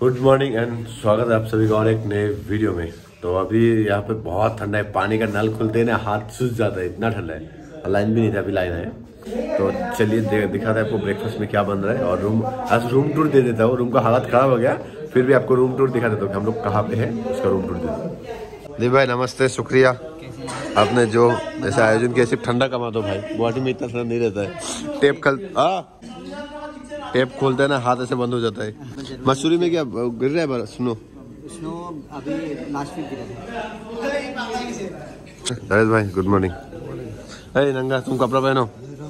Good morning and स्वागत है आप सभी का और एक नए वीडियो में। तो अभी यहाँ पे बहुत ठंडा है, पानी का नल खुलते हैं ना हाथ सूझ जाता है, इतना ठंडा है। लाइन भी नहीं था, अभी लाइन है। तो चलिए दिखाते हैं आपको ब्रेकफास्ट में क्या बन रहा है। और आज रूम टूर दे देता हूँ। रूम का हालत खराब हो गया, फिर भी आपको रूम टूर दिखा देता हूँ कि हम लोग कहाँ पे है, उसका रूम टूर दे देता हूँ। जी भाई नमस्ते, शुक्रिया आपने जो ऐसे आयोजन किया। सिर्फ ठंडा कमा दो भाई, गुवाहाटी में इतना ठंडा नहीं रहता है। टेप खोलते हैं ना हाथ ऐसे बंद हो जाता है। मसूरी में क्या गिर रहा है? स्नो अभी लास्ट वीक गिरा। भाई गुड मॉर्निंग। अरे नंगा तुम कपड़ा पहनो।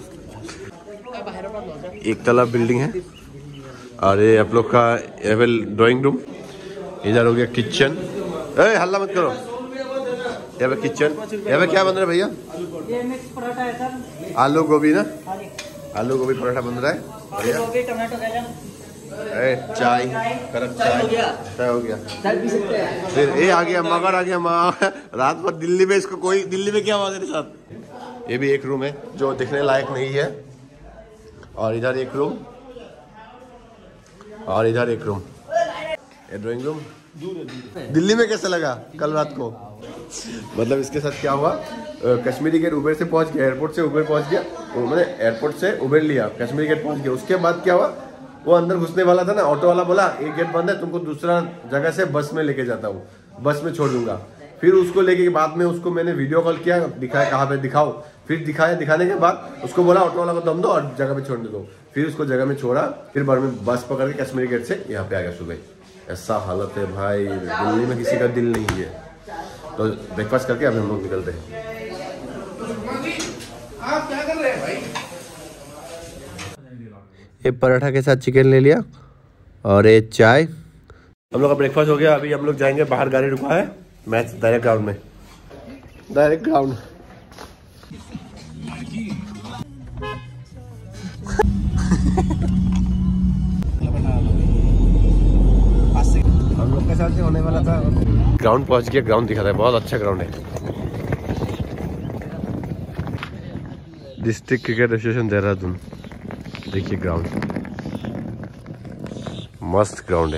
एक तला बिल्डिंग है और ये आप लोग का ड्राइंग रूम। इधर हो गया किचन। अरे हल्ला मत करो। यहाँ पे किचन, यहाँ पे क्या बन रहा है भैया? ये मिक्स पराठा है सर। आलू गोभी ना, आलू गोभी पराठा बन रहा है। टमाटो चाय, कड़क चाय हो गया। फिर ये आ गया मगर, आ गया रात भर दिल्ली में। इसको कोई दिल्ली में क्या हुआ मेरे साथ? ये भी एक रूम है जो दिखने लायक नहीं है। और इधर एक रूम और इधर एक रूम। ये ड्राइंग रूम। दिल्ली में कैसा लगा कल रात को? मतलब इसके साथ क्या हुआ, कश्मीरी गेट उबेर से पहुंच गया, एयरपोर्ट से उबेर पहुंच गया। मैंने एयरपोर्ट से उबेर लिया, कश्मीरी गेट पहुंच गया। उसके बाद क्या हुआ, वो अंदर घुसने वाला था ना, ऑटो वाला बोला एक गेट बंद है, तुमको दूसरा जगह से बस में लेके जाता हूँ, बस में छोड़ दूंगा। फिर उसको लेके बाद में उसको मैंने वीडियो कॉल किया, दिखाया कहाँ पे दिखाओ। फिर दिखाया, दिखाने के बाद उसको बोला ऑटो वाला को दम दो और जगह पे छोड़ने दो। फिर उसको जगह में छोड़ा, फिर बाद में बस पकड़ के कश्मीरी गेट से यहाँ पे आ गया सुबह। ऐसा हालत है भाई, दिल्ली में किसी का दिल नहीं है। तो ब्रेकफास्ट करके अभी हम लोग निकलते हैं। आप क्या कर रहे हैं भाई? ये पराठा के साथ चिकन ले लिया और ये चाय। हम लोग का ब्रेकफास्ट हो गया। अभी हम लोग जाएंगे बाहर, गाड़ी रुका है मैच डायरेक्ट ग्राउंड में, डायरेक्ट ग्राउंड। हम लोग के साथ होने वाला था। ग्राउंड पहुंच गया, ग्राउंड दिखा रहा है, बहुत अच्छा ग्राउंड है। District cricket association Dehradun. देखिए ग्राउंड, मस्त ग्राउंड है।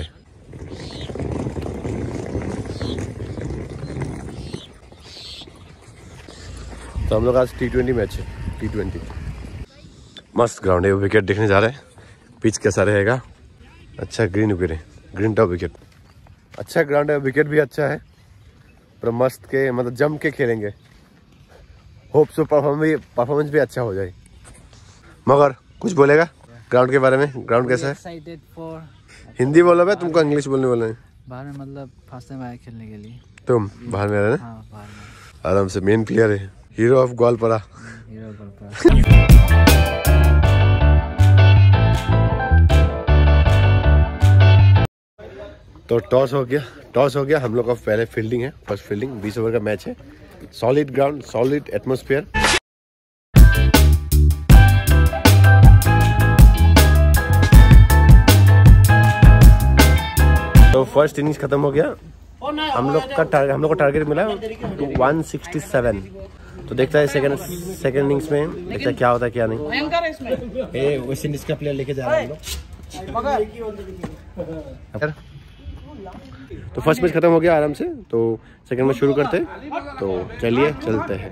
तो हम लोग आज T20 मैच है, T20 मस्त ग्राउंड है। विकेट देखने जा रहे हैं, पिच कैसा रहेगा। अच्छा ग्रीन विकेट है, ग्रीन टॉप विकेट। अच्छा ग्राउंड है, विकेट भी अच्छा है, पर मस्त के मतलब जम के खेलेंगे। होप सो परफॉर्मेंस भी अच्छा हो जाए। मगर कुछ बोलेगा ग्राउंड के बारे में? ग्राउंड कैसा है? हिंदी बोलो भाई, तुमको इंग्लिश बोलने वाला है। बाहर में मतलब फर्स्ट टाइम आया खेलने के लिए। तुम बाहर में रहे ना? हाँ, बाहर में। आराम से, मेन प्लेयर है, हीरो ऑफ गोलपारा। तो टॉस हो गया। हम लोग का पहले फील्डिंग है, फर्स्ट फील्डिंग। 20 ओवर का मैच है। Solid ground, solid atmosphere. तो फर्स्ट इनिंग्स खत्म हो गया। हम लोग का टारगेट मिला 167। तो देखता है सेकंड इनिंग्स में देखता है क्या होता है क्या नहीं। ये वेस्ट इंडीज का प्लेयर लेके जा रहा है हम लोग। तो फर्स्ट मैच खत्म हो गया आराम से। तो सेकंड मैच शुरू करते हैं। तो चलिए चलते हैं।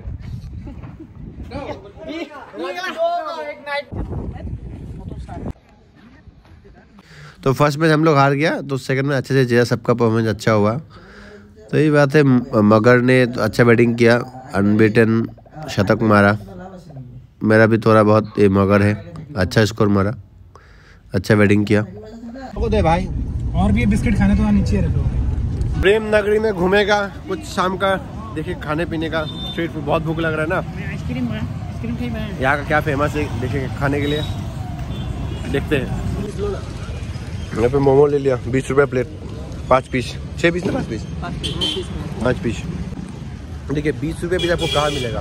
तो फर्स्ट मैच हम लोग हार गया, तो सेकंड में अच्छे से जिया, सबका परफॉर्मेंस अच्छा हुआ। तो ये बात है, मगर ने तो अच्छा बैटिंग किया, अनबीटन शतक मारा। मेरा भी थोड़ा बहुत ये मगर है, अच्छा स्कोर मारा, अच्छा बैटिंग किया। दे भाई, और भी बिस्किट खाने तो नीचे रखो। प्रेम नगरी में घूमेगा कुछ शाम का, देखिए खाने पीने का, स्ट्रीट फूड। बहुत भूख लग रहा है ना। आइसक्रीम यहाँ का क्या फेमस है देखेंगे खाने के लिए, देखते हैं। यहाँ पे मोमो ले लिया, 20 रुपये प्लेट, 5 पीस, 6 पीस ना 5 पीस, 5 पीस। देखिए 20 रुपये पीस आपको कहाँ मिलेगा?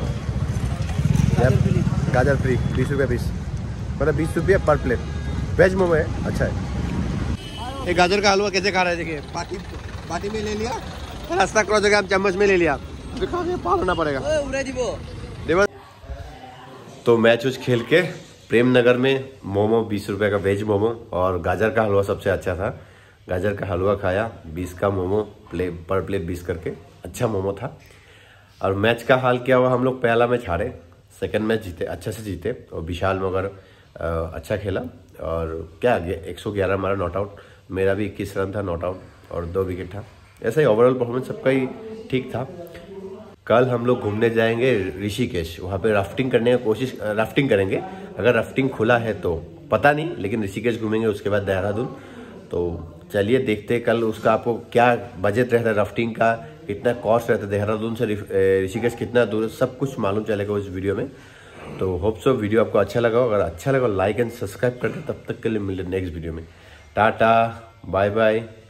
गाजर फ्री 20 रुपये पीस, मतलब 20 रुपये पर प्लेट। वेज मोमो है, अच्छा है। ये गाजर का हलवा कैसे खा रहा है देखिए, पार्टी में ले लिया, रास्ता क्रॉस जगह चम्मच में ले लिया, पालना पड़ेगा। तो मैच उच खेल के प्रेम नगर में मोमो 20 रुपये का वेज मोमो और गाजर का हलवा सबसे अच्छा था। गाजर का हलवा खाया, 20 का मोमो पर प्लेट 20 करके, अच्छा मोमो था। और मैच का हाल क्या हुआ, हम लोग पहला मैच हारे, सेकंड मैच जीते, अच्छे से जीते। और विशाल मगर अच्छा खेला और क्या 111 हमारा नॉट आउट, मेरा भी 21 रन था नॉट आउट और 2 विकेट था। ऐसा ही ओवरऑल परफॉर्मेंस सबका ही ठीक था। कल हम लोग घूमने जाएंगे ऋषिकेश, वहाँ पे राफ्टिंग करने की कोशिश, राफ्टिंग करेंगे। अगर राफ्टिंग खुला है तो पता नहीं, लेकिन ऋषिकेश घूमेंगे, उसके बाद देहरादून। तो चलिए देखते कल उसका आपको क्या बजट रहता है राफ्टिंग का, कितना कॉस्ट रहता है देहरादून से ऋषिकेश कितना दूर है, सब कुछ मालूम चलेगा उस वीडियो में। तो होप सो वीडियो आपको अच्छा लगा, अगर अच्छा लगा लाइक एंड सब्सक्राइब करके। तब तक के लिए मिले नेक्स्ट वीडियो में। Tata bye bye.